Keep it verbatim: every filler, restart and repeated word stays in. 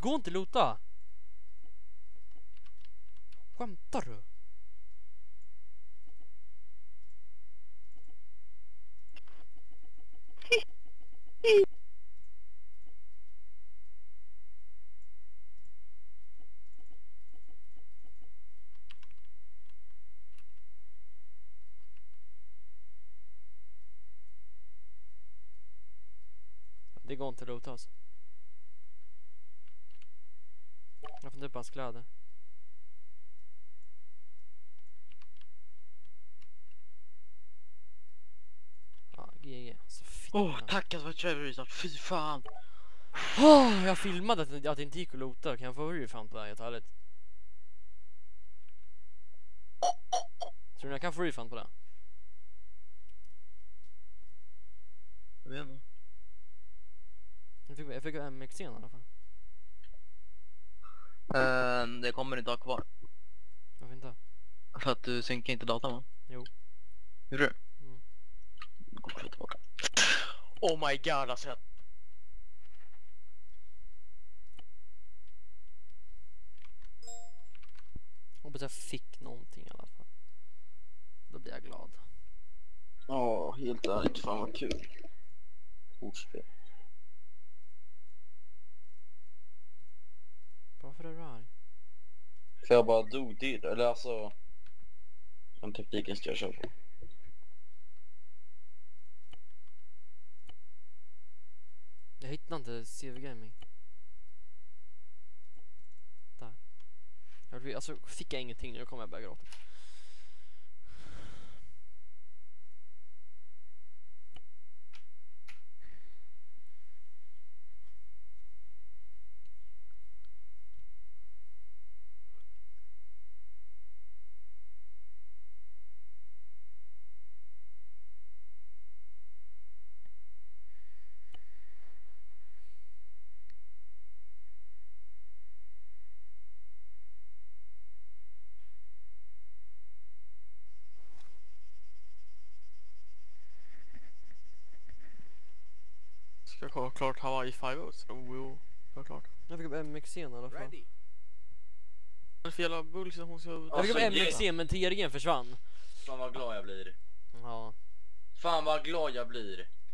går inte lota. Skämtar du? Det går inte att lota alltså. Jag får inte upp hans kläder. Ja, G G. Så Åh, oh, tack att det var Trevor. Fy fan. Oh, jag filmade att, att det inte gick att lota. Kan jag få refund på det här helt ärligt? Tror ni jag kan få refund på det? Jag vet inte. Jag fick, jag fick M X en i alla fall. Uh, det kommer inte ha kvar. Varför inte? För att du synkar inte datan, va? Jo. Hur är det? Mm. Nu kommer jag tillbaka. Oh my god, alltså jag... Hoppas jag fick någonting i alla fall. Då blir jag glad. Ja, oh, helt ärligt. Fan vad kul. Ordspel. Varför är du arg? För jag bara dog dit. Eller alltså... Den tekniken ska jag köra på. Jag hittar inte C V Gaming. Där. Jag, alltså fick jag ingenting nu, kommer jag börja gråta. Ska jag klart Hawaii five så då är klart. Jag fick upp M X en i alla fall. Vad är för jävla bullshit att hon ska... Jag fick upp M X en men T R G:n försvann. Fan vad glad jag blir. Ja. Fan vad glad jag blir.